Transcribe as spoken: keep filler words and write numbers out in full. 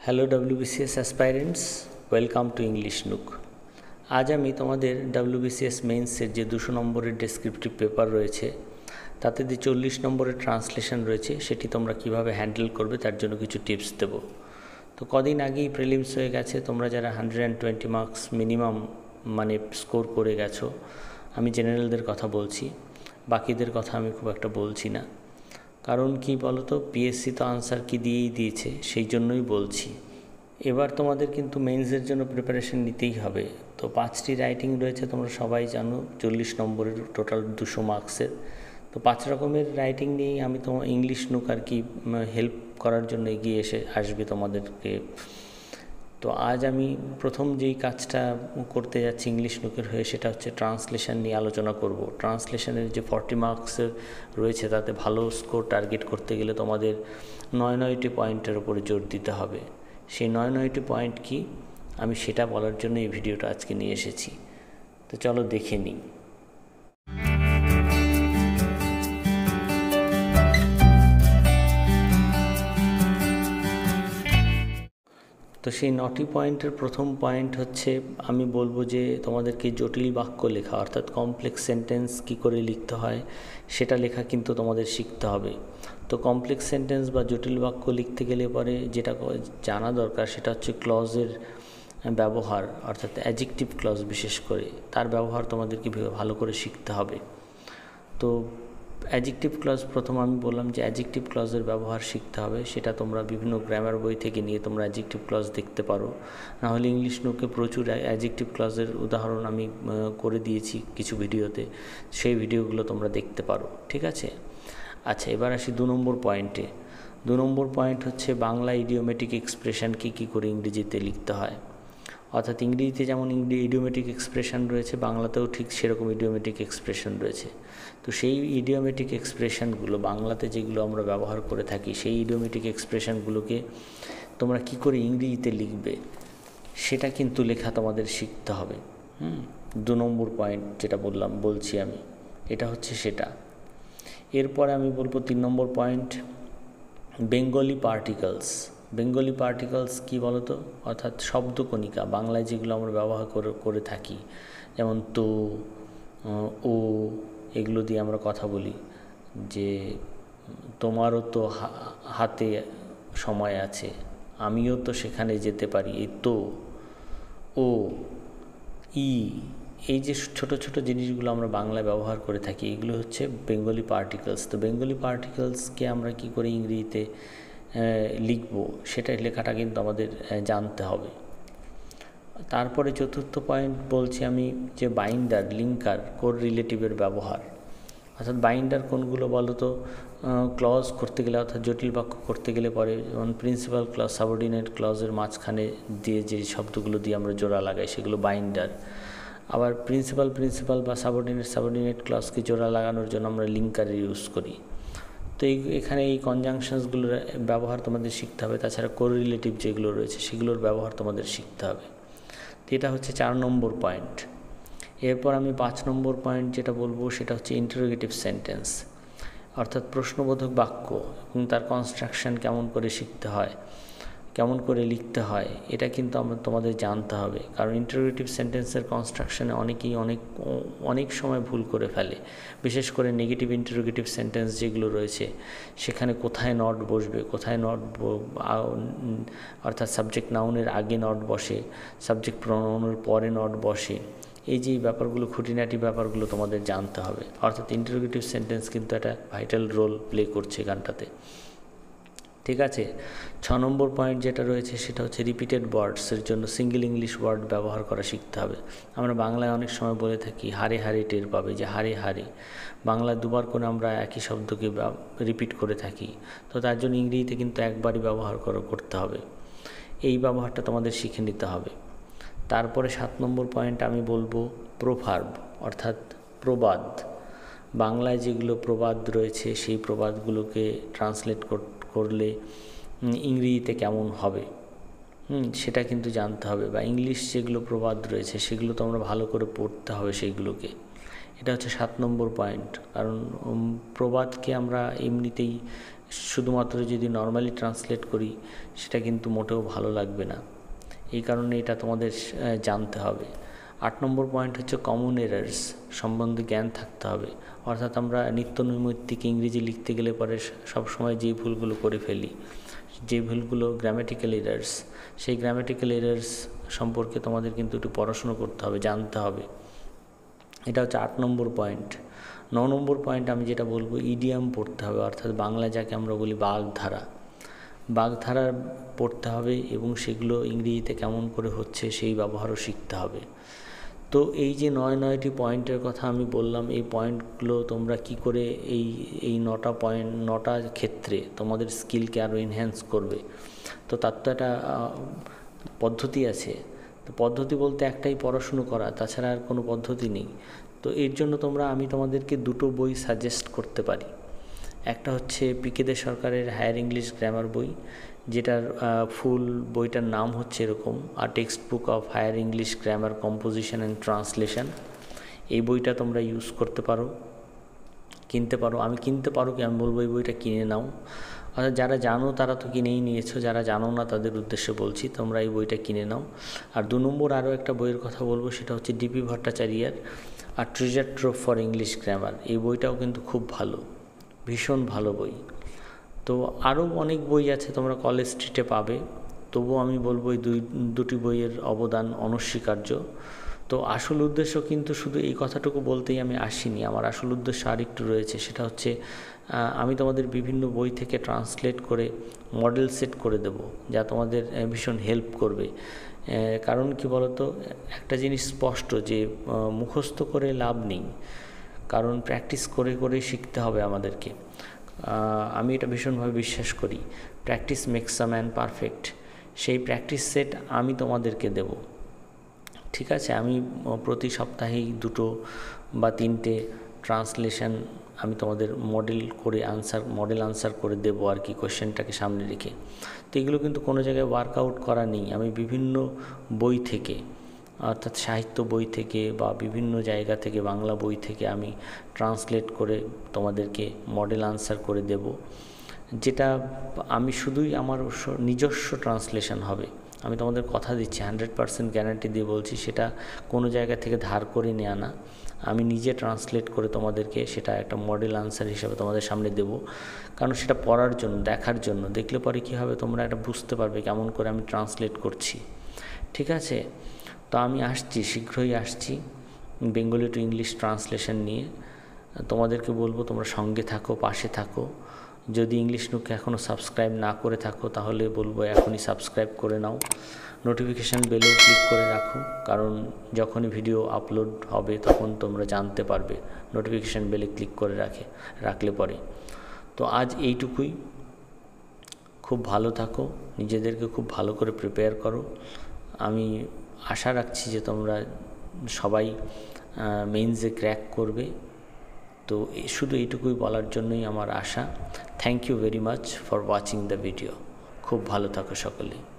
Hello W B C S aspirants, welcome to English Nook. আজ আমি তোমাদের W B C S মেইনসের যে দুশো নম্বরের ডেসক্রিপটিভ পেপার রয়েছে তাতে যে চল্লিশ নম্বরের ট্রান্সলেশন রয়েছে সেটি তোমরা কিভাবে হ্যান্ডেল করবে তার জন্য কিছু টিপস দেব। তো কদিন আগেই প্রিলিমস হয়ে গেছে, তোমরা যারা hundred and twenty marks minimum মানে স্কোর করে গেছো, আমি জেনারেলদের কথা বলছি, বাকিদের কথা আমি খুব একটা বলছি না। কারণ কি বলো তো, পিএসসি তো আনসার কি দিয়েই দিয়েছে, সেই জন্যই বলছি। এবার তোমাদের কিন্তু মেইনসের জন্য প্রিপারেশন নিতেই হবে। তো পাঁচটি রাইটিং রয়েছে, তোমরা সবাই জানো, চল্লিশ নম্বরের টোটাল দুশো মার্কসের। তো পাঁচ রকমের রাইটিং নিয়েই আমি তোমার ইংলিশ নুক আর কি হেল্প করার জন্য এগিয়ে এসে আসবে তোমাদেরকে। তো আজ আমি প্রথম যেই কাজটা করতে যাচ্ছি ইংলিশ নুকের হয়ে, সেটা হচ্ছে ট্রান্সলেশন নিয়ে আলোচনা করব। ট্রান্সলেশনের যে ফর্টি মার্কসের রয়েছে তাতে ভালো স্কোর টার্গেট করতে গেলে তোমাদের নয় নয়টি পয়েন্টের উপরে জোর দিতে হবে। সেই নয় নয়টি পয়েন্ট কি, আমি সেটা বলার জন্য এই ভিডিওটা আজকে নিয়ে এসেছি। তো চলো দেখে নিই। তো সেই নটি পয়েন্টের প্রথম পয়েন্ট হচ্ছে, আমি বলবো যে তোমাদেরকে জটিল বাক্য লেখা, অর্থাৎ কমপ্লেক্স সেন্টেন্স কি করে লিখতে হয় সেটা লেখা কিন্তু তোমাদের শিখতে হবে। তো কমপ্লেক্স সেন্টেন্স বা জটিল বাক্য লিখতে গেলে পরে যেটা জানা দরকার সেটা হচ্ছে ক্লজের ব্যবহার, অর্থাৎ অ্যাডজেক্টিভ ক্লজ বিশেষ করে তার ব্যবহার তোমাদেরকে ভালো করে শিখতে হবে। তো অ্যাডজেক্টিভ ক্লজ প্রথম আমি বললাম যে অ্যাডজেক্টিভ ক্লজের ব্যবহার শিখতে হবে। সেটা তোমরা বিভিন্ন গ্রামার বই থেকে নিয়ে তোমরা অ্যাডজেক্টিভ ক্লজ দেখতে পারো, নাহলে ইংলিশ নুকে প্রচুর অ্যাডজেক্টিভ ক্লজের উদাহরণ আমি করে দিয়েছি কিছু ভিডিওতে, সেই ভিডিওগুলো তোমরা দেখতে পারো, ঠিক আছে। আচ্ছা, এবার আসি দু নম্বর পয়েন্টে। দু নম্বর পয়েন্ট হচ্ছে বাংলা ইডিওমেটিক এক্সপ্রেশন কী কী করে ইংরেজিতে লিখতে হয়। অর্থাৎ ইংরেজিতে যেমন ইডিওমেটিক এক্সপ্রেশন রয়েছে, বাংলাতেও ঠিক সেরকম ইডিওমেটিক এক্সপ্রেশন রয়েছে। তো সেই ইডিওমেটিক এক্সপ্রেশনগুলো বাংলাতে যেগুলো আমরা ব্যবহার করে থাকি, সেই ইডিওমেটিক এক্সপ্রেশনগুলোকে তোমরা কি করে ইংরেজিতে লিখবে সেটা কিন্তু লেখা তোমাদের শিখতে হবে। হুম দু নম্বর পয়েন্ট যেটা বললাম বলছি আমি, এটা হচ্ছে সেটা। এরপরে আমি বলবো তিন নম্বর point, Bengali particles. Bengali particles কী বলো তো, অর্থাৎ শব্দকণিকা, বাংলায় যেগুলো আমরা ব্যবহার করে করে থাকি, যেমন তো, ও, এগুলো দিয়ে আমরা কথা বলি। যে তোমারও তো হাতে সময় আছে, আমিও তো সেখানে যেতে পারি, এই তো, ও, ই, এই যে ছোট ছোট জিনিসগুলো আমরা বাংলায় ব্যবহার করে থাকি, এগুলো হচ্ছে বেঙ্গলি পার্টিকলস। তো বেঙ্গলি পার্টিকলসকে আমরা কি করে ইংরেজিতে লিখবো সেটা লেখাটা কিন্তু আমাদের জানতে হবে। তারপরে চতুর্থ পয়েন্ট বলছি আমি যে বাইন্ডার, লিঙ্কার, কোর রিলেটিভের ব্যবহার। অর্থাৎ বাইন্ডার কোনগুলো বলো তো, ক্লজ করতে গেলে, অর্থাৎ জটিল বাক্য করতে গেলে পরে যেমন প্রিন্সিপাল ক্লজ, সাবঅর্ডিনেট ক্লজের মাঝখানে দিয়ে যে শব্দগুলো দিয়ে আমরা জোড়া লাগাই সেগুলো বাইন্ডার। আবার প্রিন্সিপাল প্রিন্সিপাল বা সাবঅর্ডিনেট সাবঅর্ডিনেট ক্লজকে জোড়া লাগানোর জন্য আমরা লিঙ্কার ইউজ করি। তো এই এখানে এই কনজাংশনসগুলোর ব্যবহার তোমাদের শিখতে হবে। তাছাড়া কোরিলেটিভ যেগুলো রয়েছে সেগুলোর ব্যবহার তোমাদের শিখতে হবে। তো এটা হচ্ছে চার নম্বর পয়েন্ট। এরপর আমি পাঁচ নম্বর পয়েন্ট যেটা বলবো সেটা হচ্ছে ইন্টারোগেটিভ সেন্টেন্স, অর্থাৎ প্রশ্নবোধক বাক্য এবং তার কনস্ট্রাকশন কেমন করে শিখতে হয়, কেমন করে লিখতে হয়, এটা কিন্তু আমরা তোমাদের জানতে হবে। কারণ ইন্টারোগেটিভ সেন্টেন্সের কনস্ট্রাকশনে অনেকেই অনেক অনেক সময় ভুল করে ফেলে, বিশেষ করে নেগেটিভ ইন্টারোগেটিভ সেন্টেন্স যেগুলো রয়েছে সেখানে কোথায় নট বসবে, কোথায় নট, অর্থাৎ সাবজেক্ট নাউনের আগে নট বসে, সাবজেক্ট প্রোনাউনের পরে নট বসে, এই যে ব্যাপারগুলো, খুঁটিনাটি ব্যাপারগুলো তোমাদের জানতে হবে। অর্থাৎ ইন্টারোগেটিভ সেন্টেন্স কিন্তু একটা ভাইটাল রোল প্লে করছে গানটাতে, ঠিক আছে। ছ নম্বর পয়েন্ট যেটা রয়েছে সেটা হচ্ছে রিপিটেড ওয়ার্ডসের জন্য সিঙ্গেল ইংলিশ ওয়ার্ড ব্যবহার করা শিখতে হবে। আমরা বাংলায় অনেক সময় বলে থাকি হারে হারে টের পাবে, যে হারে হারে বাংলায় দুবার করে আমরা একই শব্দকে রিপিট করে থাকি। তো তার জন্য ইংরেজিতে কিন্তু একবারই ব্যবহার করতে হবে, এই ব্যবহারটা তোমাদের শিখে নিতে হবে। তারপরে সাত নম্বর পয়েন্ট আমি বলবো প্রভার্ব, অর্থাৎ প্রবাদ। বাংলায় যেগুলো প্রবাদ রয়েছে সেই প্রবাদগুলোকে ট্রান্সলেট করলে ইংরেজিতে কেমন হবে হুম সেটা কিন্তু জানতে হবে। বা ইংলিশ যেগুলো প্রবাদ রয়েছে সেগুলো তো আমরা ভালো করে পড়তে হবে সেইগুলোকে। এটা হচ্ছে সাত নম্বর পয়েন্ট। কারণ প্রবাদকে আমরা এমনিতেই শুধুমাত্র যদি নর্মালি ট্রান্সলেট করি সেটা কিন্তু মোটেও ভালো লাগবে না, এই কারণে এটা তোমাদের জানতে হবে। আট নম্বর পয়েন্ট হচ্ছে কমন এরার্স সম্বন্ধে জ্ঞান থাকতে হবে, অর্থাৎ আমরা নিত্য নৈমিত্তিক ইংরেজি লিখতে গেলে পরে সবসময় যেই ভুলগুলো করে ফেলি, যে ভুলগুলো গ্রামেটিক্যাল এরার্স, সেই গ্রামেটিক্যাল এরার্স সম্পর্কে তোমাদের কিন্তু একটু পড়াশুনো করতে হবে, জানতে হবে। এটা হচ্ছে আট নম্বর পয়েন্ট। ন নম্বর পয়েন্ট আমি যেটা বলবো, ইডিয়াম পড়তে হবে, অর্থাৎ বাংলা যাকে আমরা বলি বাগধারা, বাগধারা পড়তে হবে এবং সেগুলো ইংরেজিতে কেমন করে হচ্ছে সেই ব্যবহারও শিখতে হবে। তো এই যে নয় নয়টি পয়েন্টের কথা আমি বললাম, এই পয়েন্টগুলো তোমরা কি করে এই এই নটা পয়েন্ট নটা ক্ষেত্রে তোমাদের স্কিলকে আরও এনহ্যান্স করবে, তো তার তো একটা পদ্ধতি আছে। তো পদ্ধতি বলতে একটাই, পড়াশুনো করা, তাছাড়া আর কোনো পদ্ধতি নেই। তো এর জন্য তোমরা আমি তোমাদেরকে দুটো বই সাজেস্ট করতে পারি। একটা হচ্ছে পিকে দে সরকারের হায়ার ইংলিশ গ্রামার বই, যেটার ফুল বইটার নাম হচ্ছে এরকম, আর text book of higher English grammar composition and translation. এই বইটা তোমরা ইউজ করতে পারো, কিনতে পারো। আমি কিনতে পারো কি, আমি বলবো এই বইটা কিনে নাও। অর্থাৎ যারা জানো তারা তো কিনেই নিয়েছো, যারা জানো না তাদের উদ্দেশ্যে বলছি, তোমরা এই বইটা কিনে নাও। আর দু নম্বর আরও একটা বইয়ের কথা বলবো, সেটা হচ্ছে ডিপি ভট্টাচার্যের আর treasure trove for English grammar. এই বইটাও কিন্তু খুব ভালো, ভীষণ ভালো বই। তো আরও অনেক বই আছে, তোমরা কলেজ স্ট্রিটে পাবে। তবুও আমি বলবো এই দুই দুটি বইয়ের অবদান অনস্বীকার্য। তো আসল উদ্দেশ্য কিন্তু শুধু এই কথাটুকু বলতেই আমি আসিনি, আমার আসল উদ্দেশ্য আরেকটু রয়েছে। সেটা হচ্ছে আমি তোমাদের বিভিন্ন বই থেকে ট্রান্সলেট করে মডেল সেট করে দেব, যা তোমাদের ভীষণ হেল্প করবে। কারণ কি বলতো, একটা জিনিস স্পষ্ট যে মুখস্থ করে লাভ নেই, কারণ প্র্যাকটিস করে করে শিখতে হবে আমাদেরকে। আমি এটা ভীষণভাবে বিশ্বাস করি, practice makes a man perfect. সেই প্র্যাকটিস সেট আমি তোমাদেরকে দেব, ঠিক আছে? আমি প্রতি সপ্তাহেই দুটো বা তিনটে ট্রান্সলেশন আমি তোমাদের মডেল করে আনসার মডেল আনসার করে দেবো আর কি, কোশ্চেনটাকে সামনে রেখে। তো এগুলো কিন্তু কোনো জায়গায় ওয়ার্কআউট করা নেই, আমি বিভিন্ন বই থেকে, অর্থাৎ সাহিত্য বই থেকে বা বিভিন্ন জায়গা থেকে, বাংলা বই থেকে আমি ট্রান্সলেট করে তোমাদেরকে মডেল আনসার করে দেব, যেটা আমি শুধুই আমার নিজস্ব ট্রান্সলেশন হবে। আমি তোমাদের কথা দিচ্ছি, হান্ড্রেড পারসেন্ট গ্যারান্টি দিয়ে বলছি, সেটা কোনো জায়গা থেকে ধার করে নেওয়া না, আমি নিজে ট্রান্সলেট করে তোমাদেরকে সেটা একটা মডেল আনসার হিসাবে তোমাদের সামনে দেব। কারণ সেটা পড়ার জন্য, দেখার জন্য, দেখলে পরে কী হবে, তোমরা এটা বুঝতে পারবে কেমন করে আমি ট্রান্সলেট করছি, ঠিক আছে? তো আমি আসছি, শীঘ্রই আসছি বেঙ্গলি টু ইংলিশ ট্রান্সলেশন নিয়ে। তোমাদেরকে বলবো তোমরা সঙ্গে থাকো, পাশে থাকো। যদি ইংলিশ নুকে এখনও সাবস্ক্রাইব না করে থাকো তাহলে বলবো এখনই সাবস্ক্রাইব করে নাও, নোটিফিকেশান বেলেও ক্লিক করে রাখো, কারণ যখনই ভিডিও আপলোড হবে তখন তোমরা জানতে পারবে, নোটিফিকেশান বেলে ক্লিক করে রাখে রাখলে পরে। তো আজ এইটুকুই, খুব ভালো থাকো, নিজেদেরকে খুব ভালো করে প্রিপেয়ার করো। আমি আশা রাখছি যে তোমরা সবাই মেইনসে ক্র্যাক করবে। তো শুধু এইটুকুই বলার জন্যই আমার আশা। Thank you very much for watching the video. খুব ভালো থাকো সকলে।